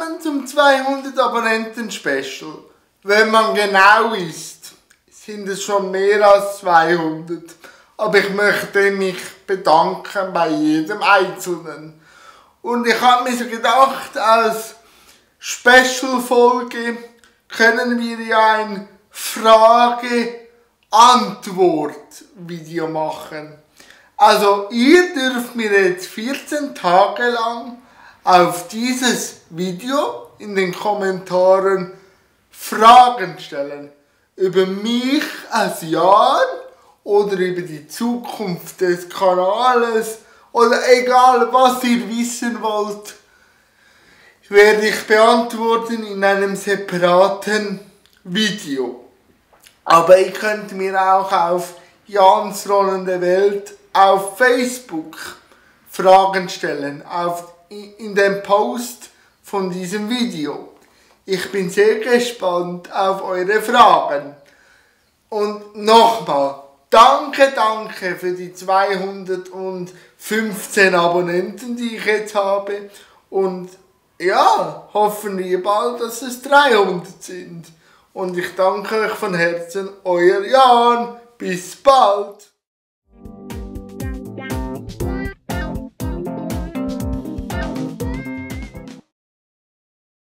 Willkommen zum 200 Abonnenten Special. Wenn man genau ist, sind es schon mehr als 200. Aber ich möchte mich bedanken bei jedem Einzelnen. Und ich habe mir so gedacht, als Special-Folge können wir ja ein Frage-Antwort-Video machen. Also ihr dürft mir jetzt 14 Tage lang auf dieses Video in den Kommentaren Fragen stellen. Über mich als Jan oder über die Zukunft des Kanals oder egal was ihr wissen wollt, werde ich beantworten in einem separaten Video. Aber ihr könnt mir auch auf Jans Rollende Welt auf Facebook Fragen stellen, in dem Post von diesem Video. Ich bin sehr gespannt auf eure Fragen. Und nochmal, danke für die 215 Abonnenten, die ich jetzt habe. Und ja, hoffen wir bald, dass es 300 sind. Und ich danke euch von Herzen, euer Jan. Bis bald.